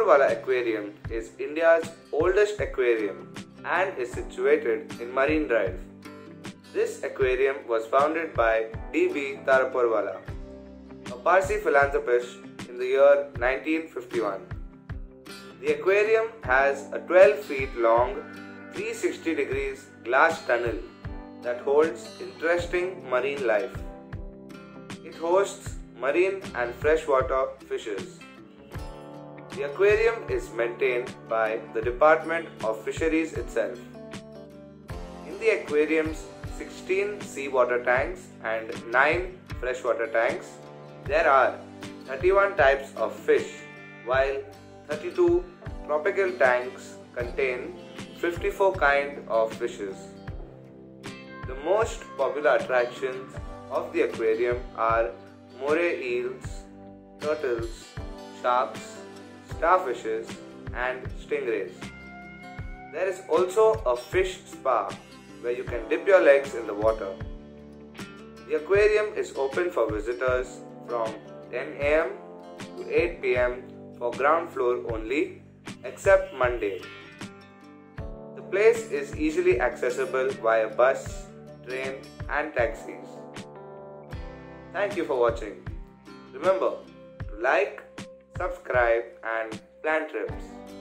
Taraporwala Aquarium is India's oldest aquarium and is situated in Marine Drive. This aquarium was founded by D.B. Taraporwala, a Parsi philanthropist, in the year 1951. The aquarium has a 12 feet long, 360 degrees glass tunnel that holds interesting marine life. It hosts marine and freshwater fishes. The aquarium is maintained by the Department of Fisheries itself. In the aquarium's 16 seawater tanks and 9 freshwater tanks, there are 31 types of fish, while 32 tropical tanks contain 54 kinds of fishes. The most popular attractions of the aquarium are moray eels, turtles, sharks, starfishes, and stingrays. There is also a fish spa where you can dip your legs in the water. The aquarium is open for visitors from 10 am to 8 pm for ground floor only, except Monday. The place is easily accessible via bus, train, and taxis. Thank you for watching. Remember to like, subscribe, and plan trips.